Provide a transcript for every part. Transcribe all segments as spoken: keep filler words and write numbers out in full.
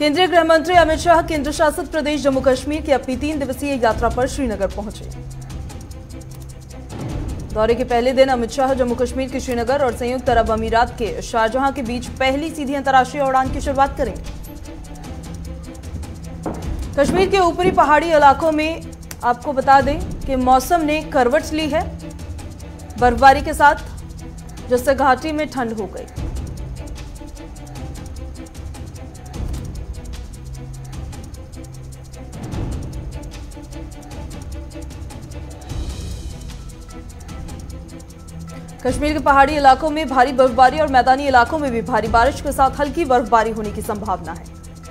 केंद्रीय गृह मंत्री अमित शाह केंद्र शासित प्रदेश जम्मू कश्मीर की अपनी तीन दिवसीय यात्रा पर श्रीनगर पहुंचे। दौरे के पहले दिन अमित शाह जम्मू कश्मीर के श्रीनगर और संयुक्त अरब अमीरात के शारजहां के बीच पहली सीधी अंतर्राष्ट्रीय उड़ान की शुरुआत करेंगे। कश्मीर के ऊपरी पहाड़ी इलाकों में आपको बता दें कि मौसम ने करवट ली है बर्फबारी के साथ, जिससे घाटी में ठंड हो गई। कश्मीर के पहाड़ी इलाकों में भारी बर्फबारी और मैदानी इलाकों में भी भारी बारिश के साथ हल्की बर्फबारी होने की संभावना है।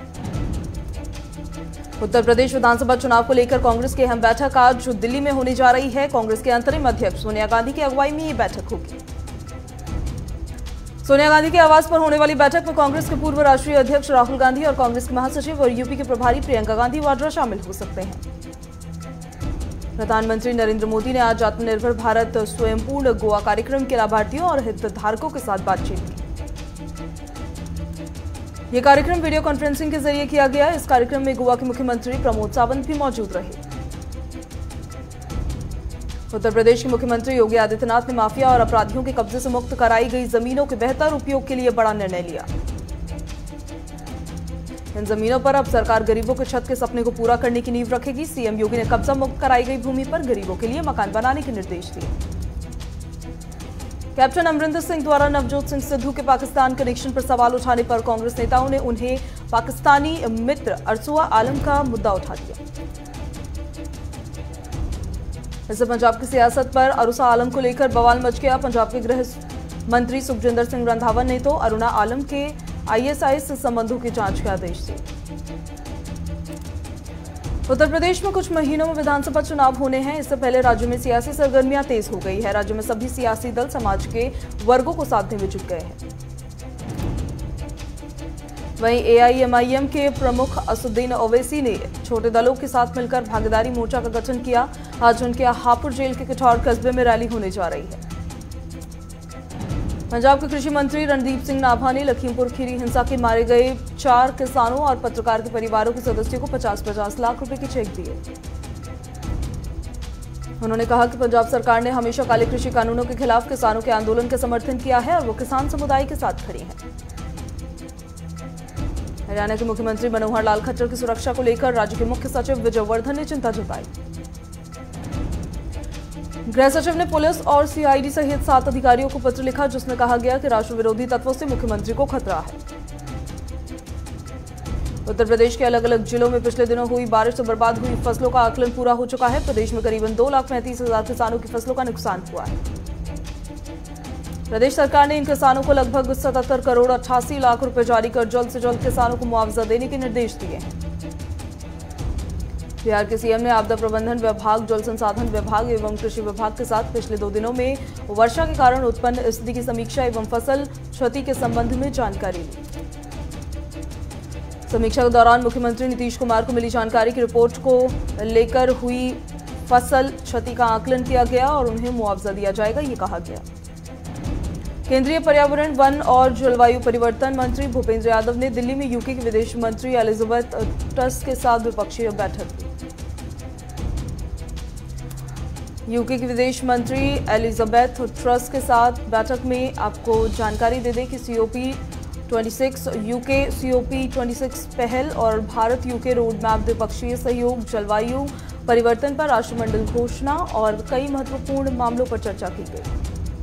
उत्तर प्रदेश विधानसभा चुनाव को लेकर कांग्रेस की अहम बैठक आज दिल्ली में होने जा रही है। कांग्रेस के अंतरिम अध्यक्ष सोनिया गांधी की अगुवाई में ये बैठक होगी। सोनिया गांधी के आवास पर होने वाली बैठक में कांग्रेस के पूर्व राष्ट्रीय अध्यक्ष राहुल गांधी और कांग्रेस के महासचिव और यूपी के प्रभारी प्रियंका गांधी वाड्रा शामिल हो सकते हैं। प्रधानमंत्री नरेंद्र मोदी ने आज आत्मनिर्भर भारत स्वयंपूर्ण गोवा कार्यक्रम के लाभार्थियों और हितधारकों के साथ बातचीत की। यह कार्यक्रम वीडियो कॉन्फ्रेंसिंग के जरिए किया गया। इस कार्यक्रम में गोवा के मुख्यमंत्री प्रमोद सावंत भी मौजूद रहे। उत्तर प्रदेश के मुख्यमंत्री योगी आदित्यनाथ ने माफिया और अपराधियों के कब्जे से मुक्त कराई गई जमीनों के बेहतर उपयोग के लिए बड़ा निर्णय लिया। इन जमीनों पर अब सरकार गरीबों के छत के सपने को पूरा करने की नींव रखेगी। सीएम योगी ने कब्जा मुक्त कराई गई भूमि पर गरीबों के लिए मकान बनाने के निर्देश दिए। कैप्टन अमरिंदर सिंह द्वारा नवजोत सिंह सिद्धू के पाकिस्तान कनेक्शन पर सवाल उठाने पर कांग्रेस नेताओं ने उन्हें पाकिस्तानी मित्र अरसुआ आलम का मुद्दा उठा दिया। इससे पंजाब की सियासत पर अरसुआ आलम को लेकर बवाल मच गया। पंजाब के गृह मंत्री सुखजिंदर सिंह रंधावा ने तो अरुणा आलम के आईएसआईएस से संबंधों की जांच के आदेश दिए। उत्तर प्रदेश में कुछ महीनों में विधानसभा चुनाव होने हैं। इससे पहले राज्य में सियासी सरगर्मियां तेज हो गई है। राज्य में सभी सियासी दल समाज के वर्गों को साधने में जुट गए हैं। वहीं एआईएमआईएम के प्रमुख असुद्दीन ओवैसी ने छोटे दलों के साथ मिलकर भागीदारी मोर्चा का गठन किया। आज उनके हापुड़ जेल के कठौर कस्बे में रैली होने जा रही है। पंजाब के कृषि मंत्री रणदीप सिंह नाभा ने लखीमपुर खीरी हिंसा के मारे गए चार किसानों और पत्रकार के परिवारों के सदस्यों को पचास पचास लाख रुपए के चेक दिए। उन्होंने कहा कि पंजाब सरकार ने हमेशा काले कृषि कानूनों के खिलाफ किसानों के आंदोलन का समर्थन किया है और वो किसान समुदाय के साथ खड़ी है। हरियाणा के मुख्यमंत्री मनोहर लाल खट्टर की सुरक्षा को लेकर राज्य के मुख्य सचिव विजय वर्धन ने चिंता जताई। गृह सचिव ने पुलिस और सीआईडी सहित सात अधिकारियों को पत्र लिखा, जिसमें कहा गया कि राष्ट्र विरोधी तत्वों से मुख्यमंत्री को खतरा है। उत्तर प्रदेश के अलग अलग जिलों में पिछले दिनों हुई बारिश से बर्बाद हुई फसलों का आकलन पूरा हो चुका है। प्रदेश में करीबन दो लाख पैंतीस हजार किसानों की फसलों का नुकसान हुआ है। प्रदेश सरकार ने इन किसानों को लगभग सतहत्तर करोड़ अट्ठासी लाख रुपए जारी कर जल्द से जल्द किसानों को मुआवजा देने के निर्देश दिए हैं। बिहार के सीएम ने आपदा प्रबंधन विभाग, जल संसाधन विभाग एवं कृषि विभाग के साथ पिछले दो दिनों में वर्षा के कारण उत्पन्न स्थिति की समीक्षा एवं फसल क्षति के संबंध में जानकारी ली। समीक्षा के दौरान मुख्यमंत्री नीतीश कुमार को मिली जानकारी की रिपोर्ट को लेकर हुई फसल क्षति का आकलन किया गया और उन्हें मुआवजा दिया जाएगा, ये कहा गया। केंद्रीय पर्यावरण, वन और जलवायु परिवर्तन मंत्री भूपेंद्र यादव ने दिल्ली में यूके की विदेश मंत्री एलिजाबेथ ट्रस के साथ द्विपक्षीय बैठक की। यूके की विदेश मंत्री एलिजाबेथ ट्रस के साथ बैठक में आपको जानकारी दे दें कि सीओपी छब्बीस यूके सीओपी छब्बीस पहल और भारत यूके रोड मैप, द्विपक्षीय सहयोग, जलवायु परिवर्तन पर राष्ट्रमंडल घोषणा और कई महत्वपूर्ण मामलों पर चर्चा की गई।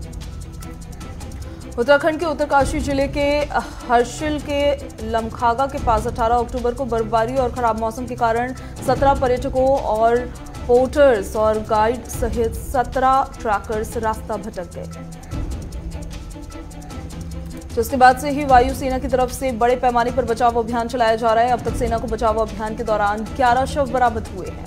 उत्तराखंड के उत्तरकाशी जिले के हर्षिल के लमखागा के पास अठारह अक्टूबर को बर्फबारी और खराब मौसम के कारण सत्रह पर्यटकों और पोर्टर्स और गाइड सहित सत्रह ट्रैकर्स रास्ता भटक गए, जिसके बाद से ही वायुसेना की तरफ से बड़े पैमाने पर बचाव अभियान चलाया जा रहा है। अब तक सेना को बचाव अभियान के दौरान ग्यारह शव बरामद हुए हैं।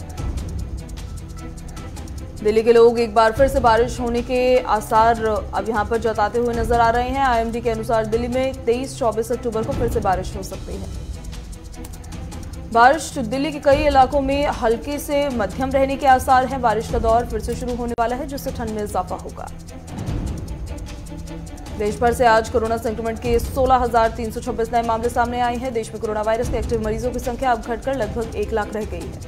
दिल्ली के लोग एक बार फिर से बारिश होने के आसार अब यहां पर जताते हुए नजर आ रहे हैं। आईएमडी के अनुसार दिल्ली में तेईस चौबीस अक्टूबर को फिर से बारिश हो सकती है। बारिश दिल्ली के कई इलाकों में हल्के से मध्यम रहने के आसार हैं। बारिश का दौर फिर से शुरू होने वाला है, जिससे ठंड में इजाफा होगा। देश भर से आज कोरोना संक्रमण के सोलह हजार तीन सौ छब्बीस नए मामले सामने आए हैं। देश में कोरोना वायरस के एक्टिव मरीजों की संख्या अब घटकर लगभग एक लाख रह गई है।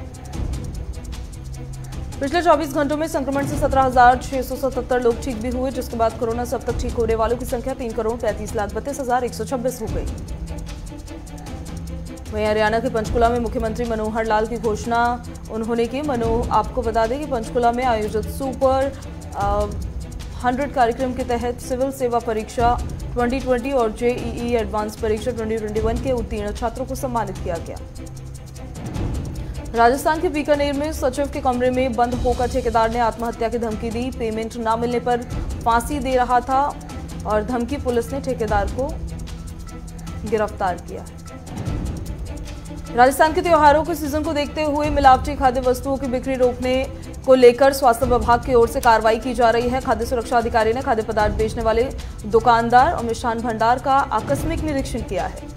पिछले चौबीस घंटों में संक्रमण से सत्रह हजार छह सौ सतहत्तर लोग ठीक भी हुए, जिसके बाद कोरोना से अब तक ठीक होने वालों की संख्या तीन करोड़ पैंतीस लाख बत्तीस हजार एक सौ छब्बीस हो गई। वहीं हरियाणा के पंचकुला में मुख्यमंत्री मनोहर लाल की घोषणा उन्होंने की। मनो आपको बता दें कि पंचकुला में आयोजित सुपर हंड्रेड कार्यक्रम के तहत सिविल सेवा परीक्षा ट्वेंटी ट्वेंटी और जेईई एडवांस परीक्षा ट्वेंटी ट्वेंटी वन के उत्तीर्ण छात्रों को सम्मानित किया गया। राजस्थान के बीकानेर में सचिव के कमरे में बंद होकर ठेकेदार ने आत्महत्या की धमकी दी। पेमेंट न मिलने पर फांसी दे रहा था और धमकी पुलिस ने ठेकेदार को गिरफ्तार किया। राजस्थान के त्योहारों के सीजन को देखते हुए मिलावटी खाद्य वस्तुओं की बिक्री रोकने को लेकर स्वास्थ्य विभाग की ओर से कार्रवाई की जा रही है। खाद्य सुरक्षा अधिकारी ने खाद्य पदार्थ बेचने वाले दुकानदार और मिष्ठान भंडार का आकस्मिक निरीक्षण किया है।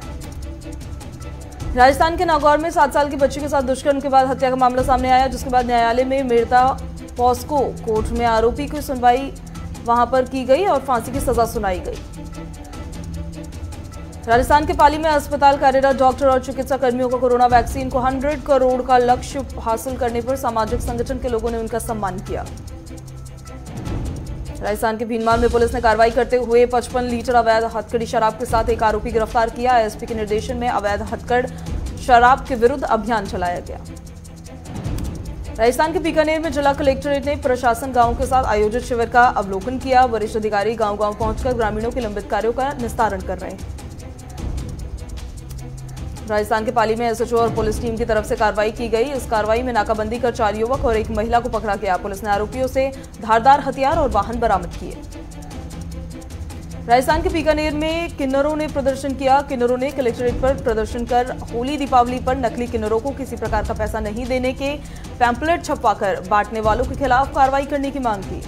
राजस्थान के नागौर में सात साल की बच्ची के साथ दुष्कर्म के बाद हत्या का मामला सामने आया, जिसके बाद न्यायालय में मेड़ता पॉस्को कोर्ट में आरोपी की सुनवाई वहां पर की गई और फांसी की सजा सुनाई गई। राजस्थान के पाली में अस्पताल कार्यरत डॉक्टर और चिकित्सा कर्मियों को कोरोना वैक्सीन को सौ करोड़ का लक्ष्य हासिल करने पर सामाजिक संगठन के लोगों ने उनका सम्मान किया। राजस्थान के भीनमाल में पुलिस ने कार्रवाई करते हुए पचपन लीटर अवैध हथकड़ी शराब के साथ एक आरोपी गिरफ्तार किया। एसपी के निर्देशन में अवैध हथकड़ शराब के विरुद्ध अभियान चलाया गया। राजस्थान के बीकानेर में जिला कलेक्टरेट ने प्रशासन गांवों के साथ आयोजित शिविर का अवलोकन किया। वरिष्ठ अधिकारी गांव गांव पहुंचकर ग्रामीणों के लंबित कार्यों का निस्तारण कर रहे हैं। राजस्थान के पाली में एसएचओ और पुलिस टीम की तरफ से कार्रवाई की गई। इस कार्रवाई में नाकाबंदी कर चार युवक और एक महिला को पकड़ा गया। पुलिस ने आरोपियों से धारदार हथियार और वाहन बरामद किए। राजस्थान के बीकानेर में किन्नरों ने प्रदर्शन किया। किन्नरों ने कलेक्ट्रेट पर प्रदर्शन कर होली दीपावली पर नकली किन्नरों को किसी प्रकार का पैसा नहीं देने के पैम्पलेट छपवाकर बांटने वालों के खिलाफ कार्रवाई करने की मांग की।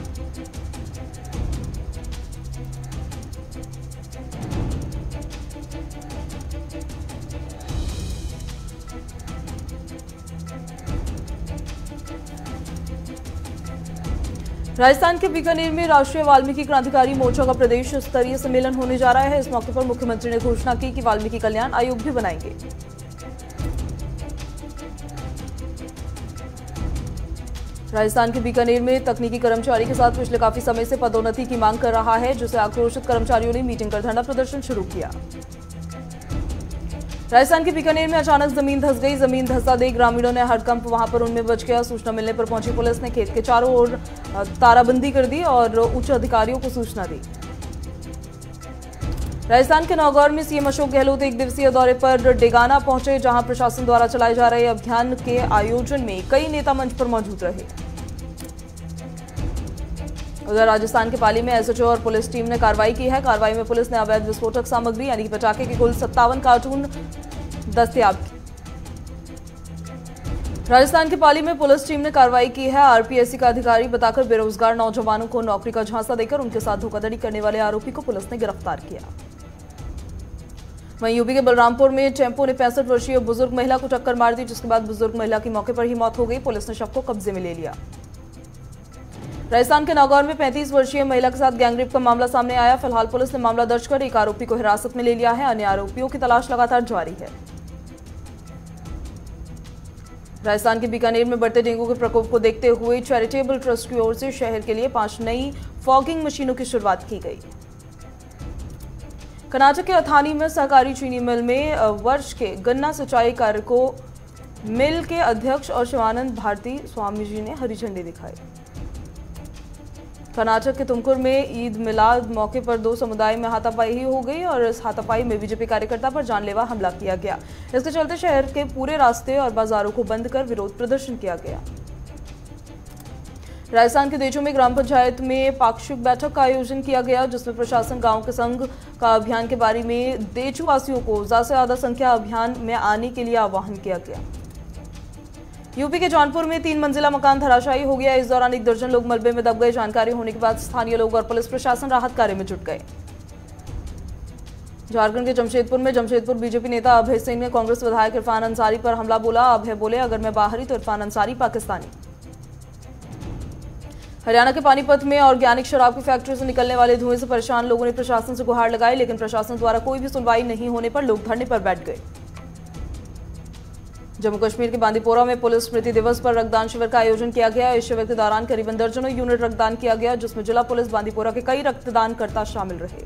राजस्थान के बीकानेर में राष्ट्रीय वाल्मीकि क्रांतिकारी मोर्चा का प्रदेश स्तरीय सम्मेलन होने जा रहा है। इस मौके पर मुख्यमंत्री ने घोषणा की कि वाल्मीकि कल्याण आयोग भी बनाएंगे। राजस्थान के बीकानेर में तकनीकी कर्मचारी के साथ पिछले काफी समय से पदोन्नति की मांग कर रहा है, जिसे आक्रोशित कर्मचारियों ने मीटिंग कर धरना प्रदर्शन शुरू किया। राजस्थान के बीकानेर में अचानक जमीन धंस गई। जमीन धंसा देख ग्रामीणों ने हड़कंप वहां पर उनमें बच गया। सूचना मिलने पर पहुंची पुलिस ने खेत के चारों ओर ताराबंदी कर दी और उच्च अधिकारियों को सूचना दी। राजस्थान के नागौर में सीएम अशोक गहलोत एक दिवसीय दौरे पर डेगाना पहुंचे, जहां प्रशासन द्वारा चलाए जा रहे अभियान के आयोजन में कई नेता मंच पर मौजूद रहे। उधर राजस्थान के पाली में एसएचओ और पुलिस टीम ने कार्रवाई की है। कार्रवाई में पुलिस ने अवैध विस्फोटक सामग्री यानी कि पटाखे के कुल सत्तावन कार्टून दस्तयाब की। राजस्थान के पाली में पुलिस टीम ने कार्रवाई की है। आरपीएससी का अधिकारी बताकर बेरोजगार नौजवानों को नौकरी का झांसा देकर उनके साथ धोखाधड़ी करने वाले आरोपी को पुलिस ने गिरफ्तार किया। वहीं यूपी के बलरामपुर में टेम्पो ने पैंसठ वर्षीय बुजुर्ग महिला को टक्कर मार दी, जिसके बाद बुजुर्ग महिला की मौके पर ही मौत हो गई। पुलिस ने शव को कब्जे में ले लिया। राजस्थान के नागौर में पैंतीस वर्षीय महिला के साथ गैंगरेप का मामला सामने आया। फिलहाल पुलिस ने मामला दर्ज कर एक आरोपी को हिरासत में ले लिया है। अन्य आरोपियों की तलाश लगातार जारी है। राजस्थान के बीकानेर में बढ़ते डेंगू के प्रकोप को देखते हुए चैरिटेबल ट्रस्ट की ओर से शहर के लिए पांच नई फॉगिंग मशीनों की शुरुआत की गई। कर्नाटक के अथानी में सहकारी चीनी मिल में वर्ष के गन्ना सिंचाई कार्य को मिल के अध्यक्ष और शिवानंद भारती स्वामी जी ने हरी झंडी दिखाई। कर्नाटक के तुमकुर में ईद मिलाद मौके पर दो समुदाय में हाथापाई हो गई और इस हाथापाई में बीजेपी कार्यकर्ता पर जानलेवा हमला किया गया। इसके चलते शहर के पूरे रास्ते और बाजारों को बंद कर विरोध प्रदर्शन किया गया। राजस्थान के देचू में ग्राम पंचायत में पाक्षिक बैठक का आयोजन किया गया, जिसमें प्रशासन गांव के संघ का अभियान के बारे में देचू वासियों को ज्यादा से ज्यादा संख्या अभियान में आने के लिए आह्वान किया गया। यूपी के जौनपुर में तीन मंजिला मकान धराशायी हो गया। इस दौरान एक दर्जन लोग मलबे में दब गए। जानकारी होने के बाद स्थानीय लोग और पुलिस प्रशासन राहत कार्य में जुट गए। झारखंड के जमशेदपुर में जमशेदपुर बीजेपी नेता अभय सिंह ने कांग्रेस विधायक इरफान अंसारी पर हमला बोला। अभय बोले, अगर मैं बाहरी तो इरफान अंसारी पाकिस्तानी। हरियाणा के पानीपत में ऑर्गेनिक शराब की फैक्ट्री से निकलने वाले धुएं से परेशान लोगों ने प्रशासन से गुहार लगाई, लेकिन प्रशासन द्वारा कोई भी सुनवाई नहीं होने पर लोग धरने पर बैठ गए। जम्मू कश्मीर के बांदीपोरा में पुलिस स्मृति दिवस पर रक्तदान शिविर का आयोजन किया गया। इस शिविर के दौरान करीबन दर्जनों यूनिट रक्तदान किया गया, जिसमें जिला पुलिस बांदीपोरा के कई रक्तदानकर्ता शामिल रहे।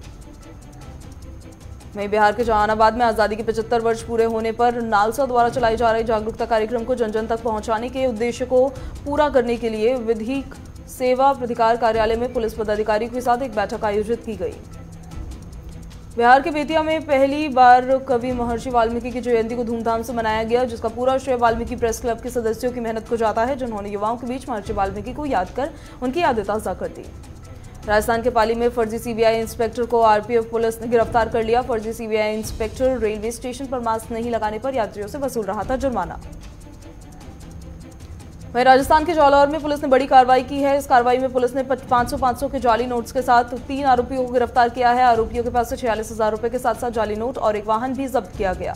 वहीं बिहार के जहानाबाद में आजादी के पचहत्तर वर्ष पूरे होने पर नालसा द्वारा चलाए जा रहे जागरूकता कार्यक्रम को जन जन तक पहुंचाने के उद्देश्य को पूरा करने के लिए विधिक सेवा प्राधिकार कार्यालय में पुलिस पदाधिकारियों के साथ एक बैठक आयोजित की गई। बिहार के बेतिया में पहली बार कवि महर्षि वाल्मीकि की जयंती को धूमधाम से मनाया गया, जिसका पूरा श्रेय वाल्मीकि प्रेस क्लब के सदस्यों की मेहनत को जाता है, जिन्होंने युवाओं के बीच महर्षि वाल्मीकि को याद कर उनकी यादें ताजा कर दी। राजस्थान के पाली में फर्जी सीबीआई इंस्पेक्टर को आरपीएफ पुलिस ने गिरफ्तार कर लिया। फर्जी सीबीआई इंस्पेक्टर रेलवे स्टेशन पर मास्क नहीं लगाने पर यात्रियों से वसूल रहा था जुर्माना। वहीं राजस्थान के जालौर में पुलिस ने बड़ी कार्रवाई की है। इस कार्रवाई में पुलिस ने पाँच सौ पाँच सौ के जाली नोट्स के साथ तीन आरोपियों को गिरफ्तार किया है। आरोपियों के पास से छियालीस हजार रुपए के साथ साथ जाली नोट और एक वाहन भी जब्त किया गया।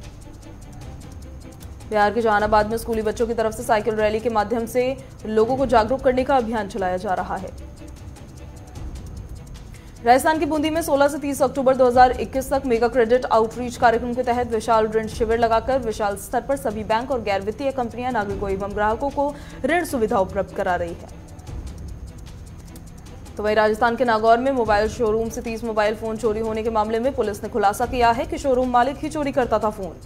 बिहार के जहानाबाद में स्कूली बच्चों की तरफ से साइकिल रैली के माध्यम से लोगों को जागरूक करने का अभियान चलाया जा रहा है। राजस्थान की बूंदी में सोलह से तीस अक्टूबर दो हज़ार इक्कीस तक मेगा क्रेडिट आउटरीच कार्यक्रम के तहत विशाल ऋण शिविर लगाकर विशाल स्तर पर सभी बैंक और गैर वित्तीय कंपनियां नागरिकों एवं ग्राहकों को ऋण सुविधा उपलब्ध करा रही है। तो वहीं राजस्थान के नागौर में मोबाइल शोरूम से तीस मोबाइल फोन चोरी होने के मामले में पुलिस ने खुलासा किया है कि शोरूम मालिक ही चोरी करता था फोन।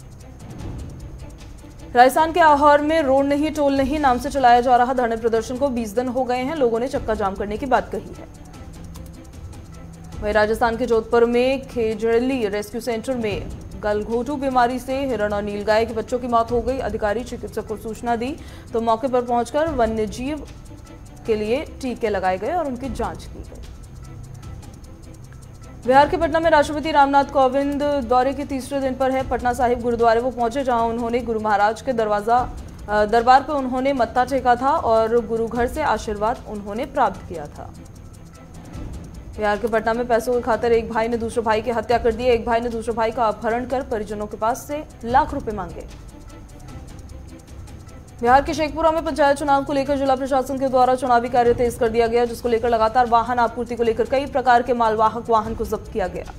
राजस्थान के आहोर में रोड नहीं टोल नहीं नाम से चलाया जा रहा धरने प्रदर्शन को बीस दिन हो गए हैं। लोगों ने चक्का जाम करने की बात कही है। वहीं राजस्थान के जोधपुर में खेजड़ली रेस्क्यू सेंटर में गलघोटू बीमारी से हिरण और नीलगाय के बच्चों की मौत हो गई। अधिकारी चिकित्सक को सूचना दी तो मौके पर पहुंचकर वन्यजीव के लिए टीके लगाए गए और उनकी जांच की गई। बिहार के पटना में राष्ट्रपति रामनाथ कोविंद दौरे के तीसरे दिन पर है। पटना साहिब गुरुद्वारे वो पहुंचे, जहां उन्होंने गुरु महाराज के दरवाजा दरबार पर उन्होंने मत्था टेका था और गुरु घर से आशीर्वाद उन्होंने प्राप्त किया था। बिहार के पटना में पैसों की खातिर एक भाई ने दूसरे भाई की हत्या कर दी। एक भाई ने दूसरे भाई का अपहरण कर परिजनों के पास से लाख रुपए मांगे। बिहार के शेखपुरा में पंचायत चुनाव को लेकर जिला प्रशासन के द्वारा चुनावी कार्य तेज कर दिया गया, जिसको लेकर लगातार वाहन आपूर्ति को लेकर कई प्रकार के मालवाहक वाहन को जब्त किया गया।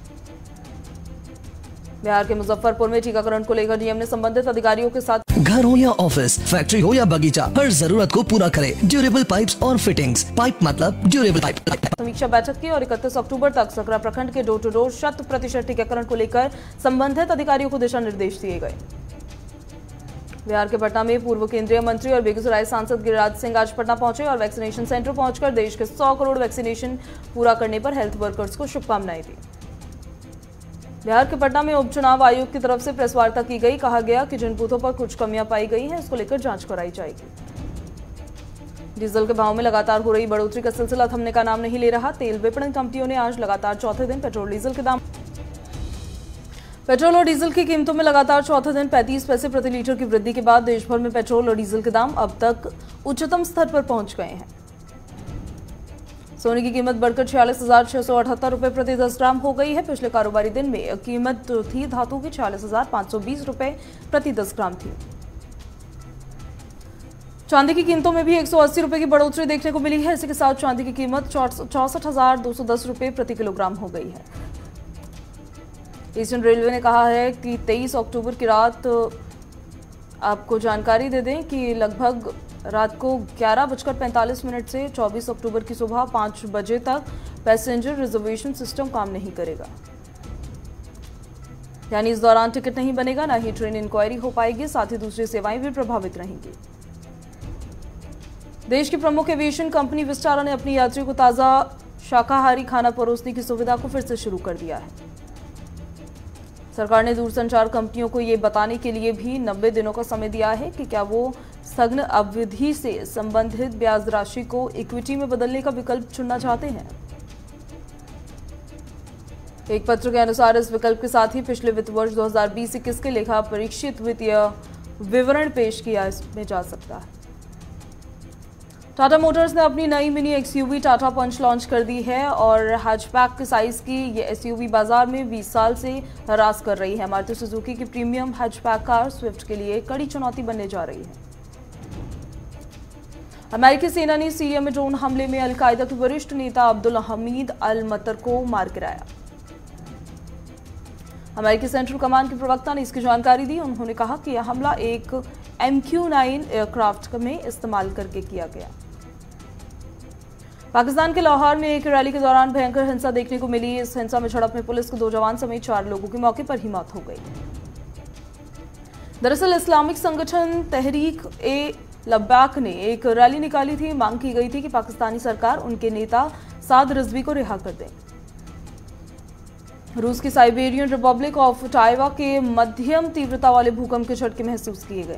बिहार के मुजफ्फरपुर में टीकाकरण को लेकर डीएम ने संबंधित अधिकारियों के साथ घर हो या ऑफिस, फैक्ट्री हो या बगीचा, हर जरूरत को पूरा करे ड्यूरेबल पाइप्स और फिटिंग्स। पाइप मतलब ड्यूरेबल पाइप। समीक्षा बैठक की और इकतीस अक्टूबर तक सकरा प्रखंड के डोर टू डोर शत प्रतिशत टीकाकरण को लेकर संबंधित अधिकारियों को दिशा निर्देश दिए गए। बिहार के पटना में पूर्व केंद्रीय मंत्री और बेगूसराय सांसद गिरिराज सिंह आज पटना पहुंचे और वैक्सीनेशन सेंटर पहुंचकर देश के सौ करोड़ वैक्सीनेशन पूरा करने पर हेल्थ वर्कर्स को शुभकामनाएं दी। बिहार के पटना में उपचुनाव आयोग की तरफ से प्रेस वार्ता की गई। कहा गया कि जिन बूथों पर कुछ कमियां पाई गई हैं, उसको लेकर जांच कराई जाएगी। डीजल के भाव में लगातार हो रही बढ़ोतरी का सिलसिला थमने का नाम नहीं ले रहा। तेल विपणन कंपनियों ने आज लगातार चौथे दिन पेट्रोल डीजल के दाम पेट्रोल और डीजल की कीमतों में लगातार चौथे दिन पैंतीस पैसे प्रति लीटर की वृद्धि के बाद देश भर में पेट्रोल और डीजल के दाम अब तक उच्चतम स्तर पर पहुंच गए हैं। सोने की कीमत बढ़कर छियालीस हजार छह सौ अठहत्तर रुपए प्रति दस ग्राम हो गई है। पिछले कारोबारी दिन में कीमत थी धातु की छियालीस हजार पांच सौ बीस रुपए प्रति दस ग्राम थी। चांदी की कीमतों में भी एक सौ अस्सी रुपए की बढ़ोतरी देखने को मिली है। इसी के साथ चांदी की कीमत चौसठ हजार दो सौ दस रुपए प्रति किलोग्राम हो गई है। ईस्टर्न रेलवे ने कहा है कि तेईस अक्टूबर की रात आपको जानकारी दे दें कि लगभग रात को ग्यारह बजकर पैंतालीस मिनट से चौबीस अक्टूबर की सुबह पाँच बजे तक पैसेंजर रिजर्वेशन सिस्टम काम नहीं करेगा। यानी इस दौरान टिकट नहीं बनेगा, न ही ट्रेन इंक्वायरी हो पाएगी, साथ ही दूसरी सेवाएं भी प्रभावित रहेंगी। देश की प्रमुख एविएशन कंपनी विस्टारा ने अपनी यात्रियों को ताज़ा शाकाहारी खाना परोसने की सुविधा को फिर से शुरू कर दिया है। सरकार ने दूरसंचार कंपनियों को ये बताने के लिए भी नब्बे दिनों का समय दिया है कि क्या वो स्थगन अवधि से संबंधित ब्याज राशि को इक्विटी में बदलने का विकल्प चुनना चाहते हैं। एक पत्र के अनुसार इस विकल्प के साथ ही पिछले वित्त वर्ष दो हज़ार बीस इक्कीस के लेखा परीक्षित वित्तीय विवरण पेश किया में जा सकता है। टाटा मोटर्स ने अपनी नई mini XUV Tata Punch launch कर दी है और हैचबैक के साइज की ये एसयूवी बाजार में बीस साल से हरास कर रही है। मारुति सुजुकी की प्रीमियम हैचबैक कार स्विफ्ट के लिए कड़ी चुनौती बनने जा रही है। अमेरिकी सेना ने सीरिया में ड्रोन हमले में अल-कायदा के वरिष्ठ नेता अब्दुल हमीद अल मतर को मार गिराया। अमेरिकी सेंट्रल कमांड के प्रवक्ता ने इसकी जानकारी दी। उन्होंने कहा कि यह हमला एक एम क्यू नाइन एयरक्राफ्ट में इस्तेमाल करके किया गया। पाकिस्तान के लाहौर में एक रैली के दौरान भयंकर हिंसा देखने को मिली। इस हिंसा में झड़प में पुलिस के दो जवान समेत चार लोगों की मौके पर ही मौत हो गई। दरअसल इस्लामिक संगठन तहरीक ए लब्बाक ने एक रैली निकाली थी। मांग की गई थी कि पाकिस्तानी सरकार उनके नेता साद रिजवी को रिहा कर दे। रूस की साइबेरियन रिपब्लिक ऑफ टाइवा के मध्यम तीव्रता वाले भूकंप के झटके महसूस किए गए।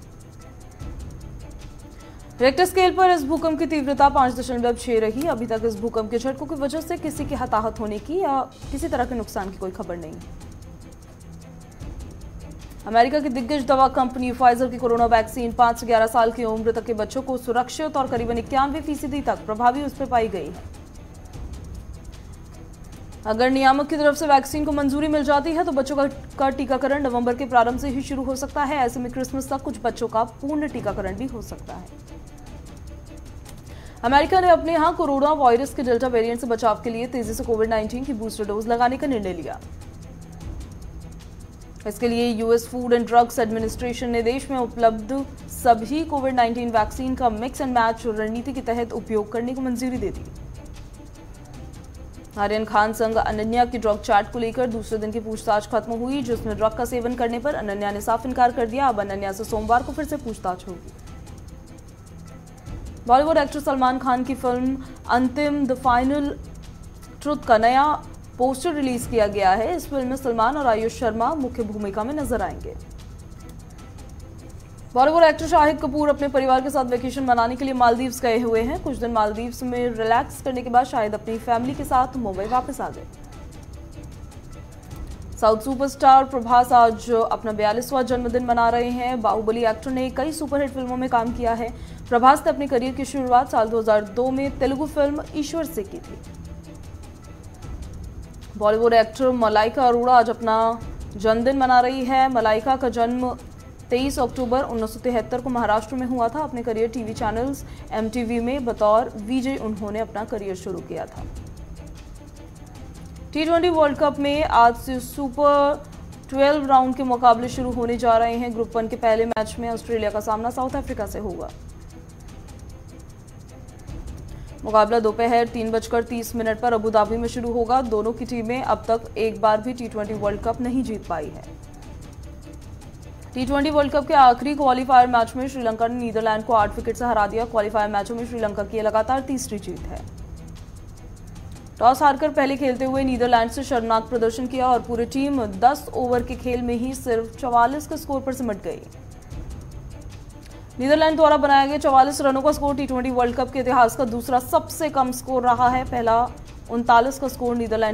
रिक्टर स्केल पर इस भूकंप की तीव्रता पांच दशमलव छह रही। अभी तक इस भूकंप के झटकों की वजह से किसी के हताहत होने की या किसी तरह के नुकसान की कोई खबर नहीं। अमेरिका की दिग्गज दवा कंपनी फाइजर की कोरोना वैक्सीन पांच से ग्यारह साल की उम्र तक के बच्चों को सुरक्षित और करीबन इक्यानवे फीसदी तक प्रभावी उस पर पाई गई है। अगर नियामक की तरफ से वैक्सीन को मंजूरी मिल जाती है तो बच्चों का, का टीकाकरण नवंबर के प्रारंभ से ही शुरू हो सकता है। ऐसे में क्रिसमस तक कुछ बच्चों का पूर्ण टीकाकरण भी हो सकता है। अमेरिका ने अपने यहां कोरोना वायरस के डेल्टा वेरिएंट से बचाव के लिए तेजी से कोविड नाइन्टीन की बूस्टर डोज लगाने का निर्णय लिया। इसके लिए US food and drugs administration ने देश में उपलब्ध सभी कोविड नाइन्टीन वैक्सीन का मिक्स एंड मैच रणनीति के तहत उपयोग करने को मंजूरी दे दी। आर्यन खान संग अनन्या की ड्रग चार्ट को लेकर दूसरे दिन की पूछताछ खत्म हुई, जिसमें ड्रग का सेवन करने पर अनन्या ने साफ इनकार कर दिया। अब अनन्या से सोमवार को फिर से पूछताछ होगी। बॉलीवुड एक्टर सलमान खान की फिल्म अंतिम द फाइनल ट्रुथ का नया पोस्टर रिलीज किया गया है। इस फिल्म में सलमान और आयुष शर्मा मुख्य भूमिका में नजर आएंगे। बॉलीवुड एक्टर शाहिद कपूर अपने परिवार के साथ वेकेशन मनाने के लिए मालदीव्स गए हुए हैं। कुछ दिन मालदीव्स में रिलैक्स करने के बाद शाहिद अपनी फैमिली के साथ मुंबई वापस आ गए। साउथ सुपरस्टार प्रभास आज अपना बयालीसवां जन्मदिन मना रहे हैं। बाहुबली एक्टर ने कई सुपरहिट फिल्मों में काम किया है। प्रभास ने अपने करियर की शुरुआत साल दो हज़ार दो में तेलुगु फिल्म ईश्वर से की थी। बॉलीवुड एक्टर मलाइका अरोड़ा आज अपना जन्मदिन मना रही है। मलाइका का जन्म तेईस अक्टूबर उन्नीस सौ तिहत्तर को महाराष्ट्र में हुआ था। अपने करियर टीवी चैनल्स एमटीवी में बतौर वीजे उन्होंने अपना करियर शुरू किया था। टी ट्वेंटी वर्ल्ड कप में आज से सुपर ट्वेल्व राउंड के मुकाबले शुरू होने जा रहे हैं। ग्रुप वन के पहले मैच में ऑस्ट्रेलिया का सामना साउथ अफ्रीका से होगा। मुकाबला दोपहर तीन बजकर तीस मिनट पर अबू धाबी में शुरू होगा। दोनों की टीमें अब तक एक बार भी टी ट्वेंटी वर्ल्ड कप नहीं जीत पाई है। टी ट्वेंटी वर्ल्ड कप के आखिरी क्वालीफायर मैच में श्रीलंका ने नीदरलैंड को आठ विकेट से हरा दिया। क्वालीफायर मैचों में श्रीलंका की लगातार तीसरी जीत है। टॉस हारकर पहले खेलते हुए नीदरलैंड से शर्मनाक प्रदर्शन किया और पूरी टीम दस ओवर के खेल में ही सिर्फ चौवालीस के स्कोर पर सिमट गई। नीदरलैंड द्वारा बनाए गए चौवालीस रनों का score T twenty World Cup के इतिहास का दूसरा सबसे कम स्कोर रहा है। पहला उनतालीस का स्कोर नीदरलैंड